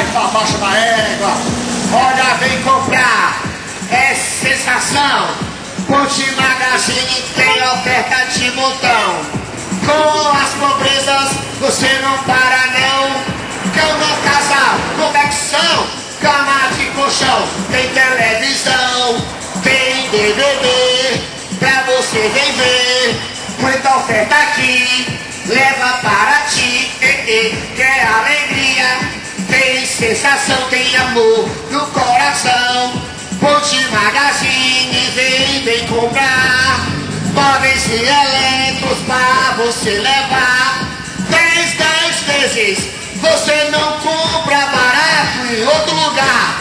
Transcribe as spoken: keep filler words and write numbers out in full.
pra baixo da égua. Olha, vem comprar, é sensação. Ponte Magazine tem oferta de montão. Com as pobrezas você não para não. Cama, casal, convecção, cama de colchão. Tem televisão, tem D V D, pra você vem ver. Muita oferta aqui, leva para ti. Quer alegria, tem sensação, tem amor no coração. Ponte Magazine, vem, vem comprar. Móveis e eletros pra você levar. Dez, dez vezes, você não compra barato em outro lugar.